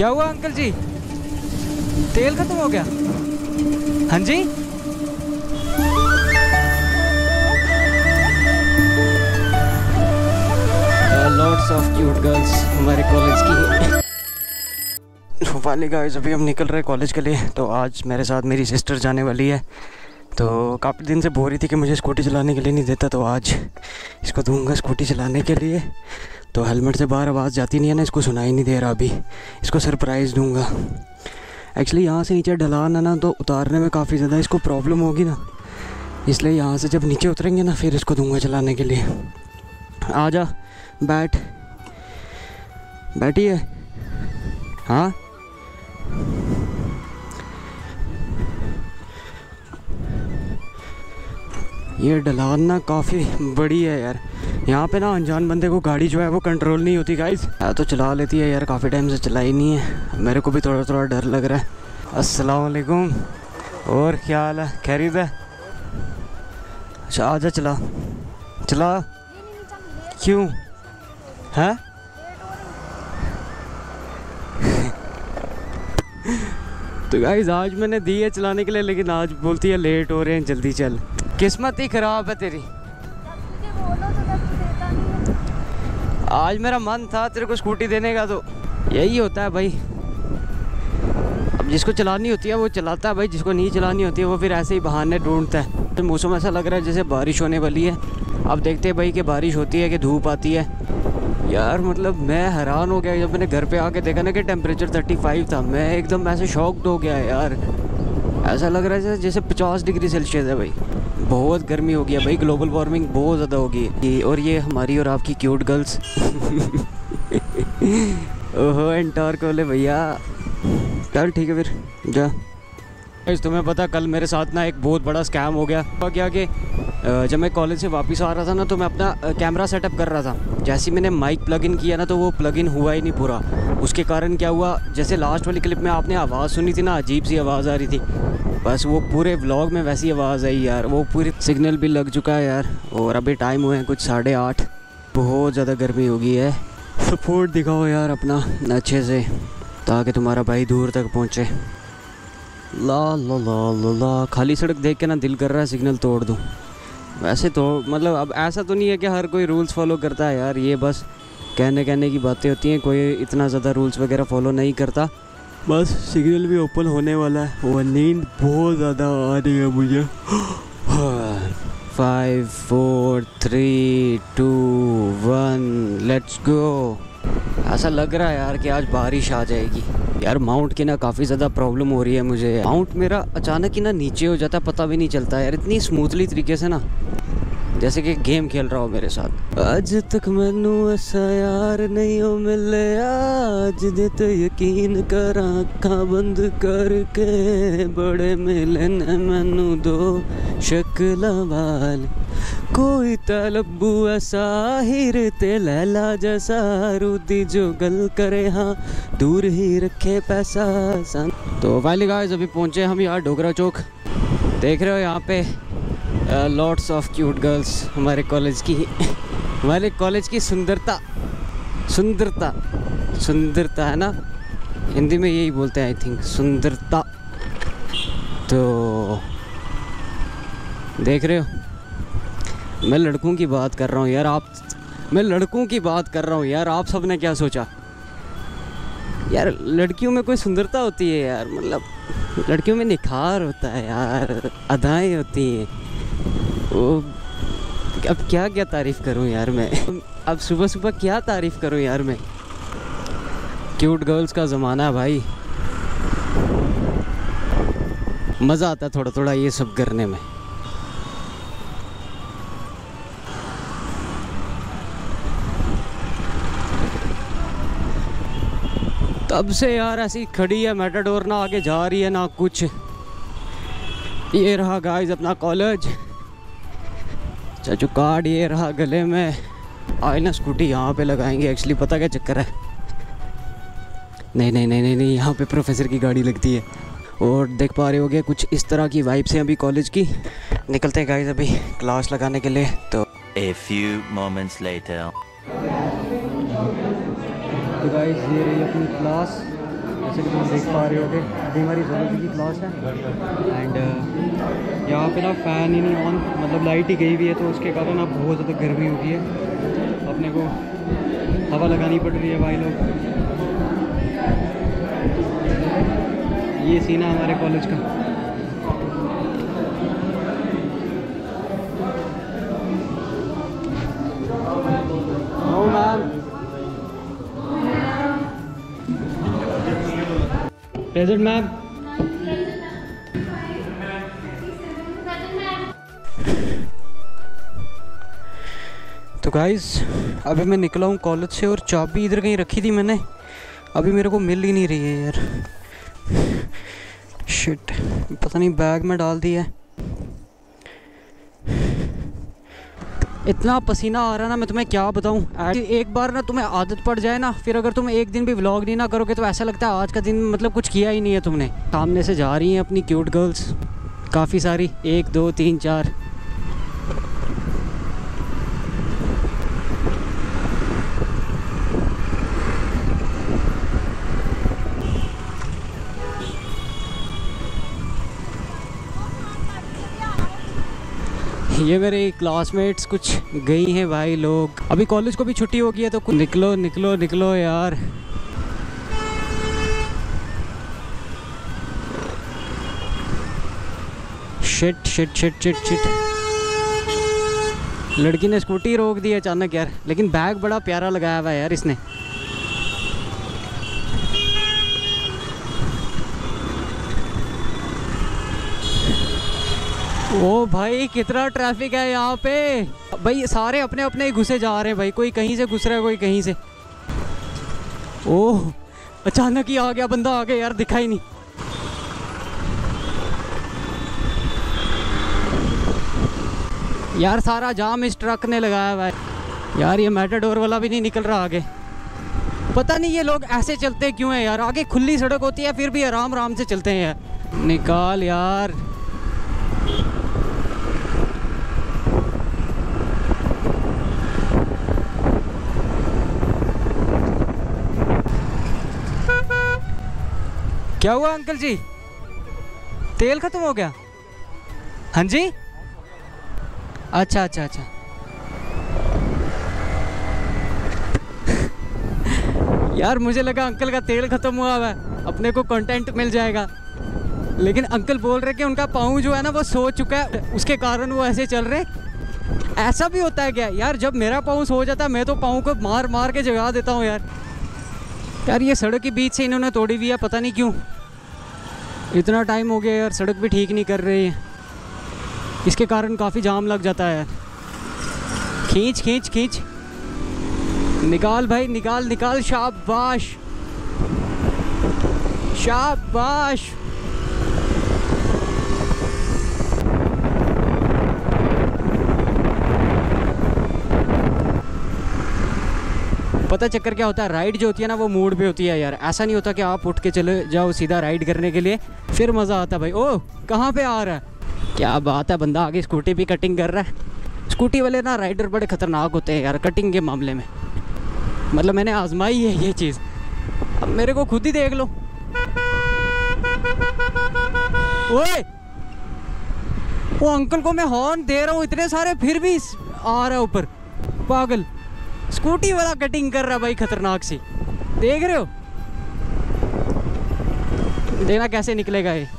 क्या हुआ अंकल जी? तेल खत्म हो गया? हाँ जी। लॉट्स ऑफ क्यूट गर्ल्स हमारे कॉलेज की। फाइनली गाइस अभी हम निकल रहे हैं कॉलेज के लिए। तो आज मेरे साथ मेरी सिस्टर जाने वाली है। तो काफ़ी दिन से बोल रही थी कि मुझे स्कूटी चलाने के लिए नहीं देता, तो आज इसको दूंगा स्कूटी चलाने के लिए। तो हेलमेट से बाहर आवाज़ जाती नहीं है ना, इसको सुनाई नहीं दे रहा। अभी इसको सरप्राइज़ दूंगा। एक्चुअली यहाँ से नीचे ढलान है ना, तो उतारने में काफ़ी ज़्यादा इसको प्रॉब्लम होगी ना, इसलिए यहाँ से जब नीचे उतरेंगे ना फिर इसको दूंगा चलाने के लिए। आजा बैठी है। हाँ ये ढलान ना काफ़ी बड़ी है यार। यहाँ पे ना अनजान बंदे को गाड़ी जो है वो कंट्रोल नहीं होती गाइस। तो चला लेती है यार, काफ़ी टाइम से चलाई नहीं है। मेरे को भी थोड़ा थोड़ा डर लग रहा है। अस्सलाम वालेकुम। और क्या हाल है? खैरियत है? अच्छा आजा चला। क्यों है? तो गाइस आज मैंने दी है चलाने के लिए, लेकिन आज बोलती है लेट हो रहे हैं जल्दी चल। किस्मत ही ख़राब है तेरी। आज मेरा मन था तेरे को स्कूटी देने का, तो यही होता है भाई। अब जिसको चलानी होती है वो चलाता है भाई, जिसको नहीं चलानी होती है वो फिर ऐसे ही बहाने ढूंढता है। तो मौसम ऐसा लग रहा है जैसे बारिश होने वाली है। अब देखते हैं भाई कि बारिश होती है कि धूप आती है। यार मतलब मैं हैरान हो गया जब मैंने घर पे आके देखा ना कि टेम्परेचर 35 था। मैं एकदम ऐसे शॉक्ड हो गया यार। ऐसा लग रहा है जैसे 50 डिग्री सेल्सियस है भाई। बहुत गर्मी हो गया भाई, ग्लोबल वार्मिंग बहुत ज़्यादा हो गई। और ये हमारी और आपकी क्यूट गर्ल्स। ओहो एंटर को ले भैया। चल ठीक है फिर जा। तुम्हें पता कल मेरे साथ ना एक बहुत बड़ा स्कैम हो गया। क्या कि जब मैं कॉलेज से वापस आ रहा था ना, तो मैं अपना कैमरा सेटअप कर रहा था। जैसे ही मैंने माइक प्लग इन किया ना, तो वो प्लग इन हुआ ही नहीं पूरा। उसके कारण क्या हुआ, जैसे लास्ट वाली क्लिप में आपने आवाज़ सुनी थी ना, अजीब सी आवाज़ आ रही थी, बस वो पूरे व्लॉग में वैसी आवाज़ आई यार। वो पूरी सिग्नल भी लग चुका है यार। और अभी टाइम हुए हैं कुछ 8:30। बहुत ज़्यादा गर्मी हो गई है। सपोर्ट दिखाओ यार अपना अच्छे से, ताकि तुम्हारा भाई दूर तक पहुँचे। ला ला ला ला ला। खाली सड़क देख के ना दिल कर रहा है सिग्नल तोड़ दूँ। वैसे तो मतलब अब ऐसा तो नहीं है कि हर कोई रूल्स फॉलो करता है यार। ये बस कहने की बातें होती हैं। कोई इतना ज़्यादा रूल्स वगैरह फॉलो नहीं करता। बस सिग्नल भी ओपन होने वाला है। वो नींद बहुत ज़्यादा आ रही है मुझे। 5 4 3 2 1 लेट्स गो। ऐसा लग रहा है यार कि आज बारिश आ जाएगी। यार माउंट की ना काफ़ी ज़्यादा प्रॉब्लम हो रही है मुझे। माउंट मेरा अचानक ही ना नीचे हो जाता है, पता भी नहीं चलता यार, इतनी स्मूथली तरीके से ना, जैसे कि गेम खेल रहा हो मेरे साथ। आज तक मैनू ऐसा यार नहीं हो मिले, आज दे तो यकीन कर आँखां बंद करके, बड़े मिले ने मैनू दो शक्लां वाल, कोई तलब्बू ऐसा हिर ते लैला जैसा, रूदी जो गल करे हाँ दूर ही रखे पैसा सन। तो फाइनली गाइस अभी पहुँचे हम यार डोगरा चौक। देख रहे हो यहाँ पे लॉट्स ऑफ क्यूट गर्ल्स हमारे कॉलेज की। हमारे कॉलेज की सुंदरता है ना, हिंदी में यही बोलते हैं आई थिंक, सुंदरता। तो देख रहे हो मैं लड़कों की बात कर रहा हूँ यार। आप सब ने क्या सोचा यार? लड़कियों में कोई सुंदरता होती है यार, मतलब लड़कियों में निखार होता है यार, अदाएँ होती हैं। वो अब क्या तारीफ़ करूं यार मैं। अब सुबह क्या तारीफ़ करूं यार मैं। क्यूट गर्ल्स का ज़माना है भाई। मज़ा आता है थोड़ा थोड़ा ये सब करने में। तब से यार ऐसी खड़ी है मेटाडोर, ना आगे जा रही है ना कुछ। ये रहा गाइस अपना कॉलेज। चाचू कार्ड ये रहा गले में। आए ना स्कूटी यहाँ पे लगाएंगे। एक्चुअली पता क्या चक्कर है, नहीं यहाँ पे प्रोफेसर की गाड़ी लगती है। और देख पा रहे होगे कुछ इस तरह की वाइब्स हैं अभी कॉलेज की। निकलते हैं गाइस अभी क्लास लगाने के लिए। तो A few moments later. Guys ये रही अपनी क्लास। जैसे कि तुम देख पा रहे होगे अभी हमारी ज़ूलॉजी की क्लास है एंड यहाँ पे ना फ़ैन ही नहीं ऑन, मतलब लाइट ही गई हुई है, तो उसके कारण अब बहुत ज़्यादा गर्मी हो गई है। अपने को हवा लगानी पड़ रही है भाई लोग। ये सीन है हमारे कॉलेज का। Oh ma'am, present ma'am. तो गाइस अभी मैं निकला हूँ कॉलेज से और चाबी इधर कहीं रखी थी मैंने, अभी मेरे को मिल ही नहीं रही है यार। शिट, पता नहीं बैग में डाल दी है। इतना पसीना आ रहा है ना, मैं तुम्हें क्या बताऊं। एक बार ना तुम्हें आदत पड़ जाए ना, फिर अगर तुम एक दिन भी व्लॉग नहीं ना करोगे तो ऐसा लगता है आज का दिन मतलब कुछ किया ही नहीं है तुमने। सामने से जा रही हैं अपनी क्यूट गर्ल्स काफ़ी सारी, 1 2 3 4। ये मेरे क्लासमेट्स कुछ गई हैं भाई लोग। अभी कॉलेज को भी छुट्टी हो गई है तो निकलो निकलो निकलो यार। Shit shit shit shit shit, लड़की ने स्कूटी रोक दी अचानक यार, लेकिन बैग बड़ा प्यारा लगाया हुआ है यार इसने। ओ भाई कितना ट्रैफिक है यहाँ पे भाई, सारे अपने अपने ही घुसे जा रहे हैं भाई, कोई कहीं से घुस रहा है कोई कहीं से। ओह अचानक ही आ गया बंदा, आ गया यार, दिखा ही नहीं। यार सारा जाम इस ट्रक ने लगाया हुआ है यार, ये मैटाडोर वाला भी नहीं निकल रहा आगे। पता नहीं ये लोग ऐसे चलते क्यों हैं यार, आगे खुली सड़क होती है फिर भी आराम आराम से चलते हैं यार। निकाल यार। क्या हुआ अंकल जी, तेल खत्म हो गया? हाँ जी, अच्छा अच्छा अच्छा। यार मुझे लगा अंकल का तेल खत्म हुआ है, अपने को कंटेंट मिल जाएगा, लेकिन अंकल बोल रहे कि उनका पाँव जो है ना वो सो चुका है, उसके कारण वो ऐसे चल रहे। ऐसा भी होता है क्या यार? जब मेरा पाँव सो जाता है मैं तो पाँव को मार मार के जगा देता हूँ यार। यार ये सड़क के बीच से इन्होंने तोड़ी हुई है, पता नहीं क्यों। इतना टाइम हो गया यार, सड़क भी ठीक नहीं कर रही है, इसके कारण काफ़ी जाम लग जाता है यार। खींच खींच खींच, निकाल भाई निकाल निकाल। शाबाश शाबाश। पता चक्कर क्या होता है, राइड जो होती है ना वो मूड पे होती है यार। ऐसा नहीं होता कि आप उठ के चले जाओ सीधा राइड करने के लिए, फिर मज़ा आता भाई। ओह कहाँ पे आ रहा है, क्या बात है, बंदा आगे स्कूटी भी कटिंग कर रहा है। स्कूटी वाले ना राइडर बड़े ख़तरनाक होते हैं यार कटिंग के मामले में, मतलब मैंने आजमाई है ये चीज़, अब मेरे को खुद ही देख लो। ओए वो अंकल को मैं हॉर्न दे रहा हूँ इतने सारे, फिर भी आ रहा है ऊपर, पागल। स्कूटी वाला कटिंग कर रहा भाई खतरनाक सी, देख रहे हो? देखना कैसे निकलेगा ये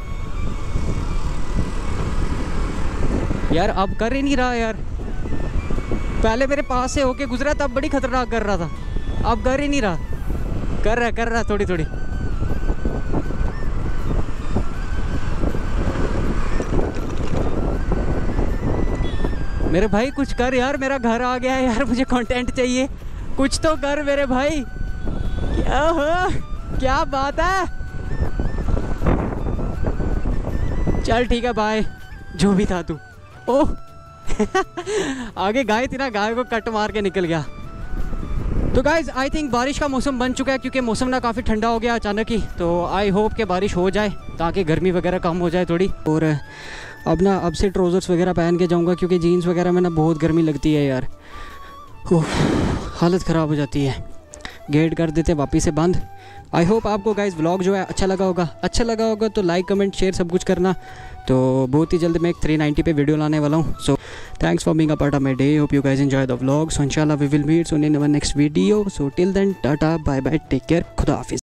यार। अब कर ही नहीं रहा यार, पहले मेरे पास से होके गुजरा तब बड़ी खतरनाक कर रहा था, अब कर ही नहीं रहा। कर रहा है थोड़ी थोड़ी। मेरे भाई कुछ कर यार, मेरा घर आ गया है यार, मुझे कंटेंट चाहिए, कुछ तो कर मेरे भाई। क्या हो, क्या बात है। चल ठीक है बाय, जो भी था तू। ओह आगे गाय थी ना, गाय को कट मार के निकल गया। तो गाइज आई थिंक बारिश का मौसम बन चुका है, क्योंकि मौसम ना काफ़ी ठंडा हो गया अचानक ही, तो आई होप कि बारिश हो जाए ताकि गर्मी वगैरह कम हो जाए थोड़ी। और अब ना अब से ट्राउज़र्स वगैरह पहन के जाऊंगा, क्योंकि जीन्स वगैरह में ना बहुत गर्मी लगती है यार, हालत ख़राब हो जाती है। गेट कर देते वापस से बंद। आई होप आपको गाइस व्लॉग जो है अच्छा लगा होगा तो लाइक कमेंट शेयर सब कुछ करना। तो बहुत ही जल्द मैं एक 390 पे वीडियो लाने वाला हूँ। So thanks for being a part of my day, hope you guys enjoy the vlog. So इंशाल्लाह we will meet soon in our next video. So till then tata bye bye, take care, खुदा हाफिज़।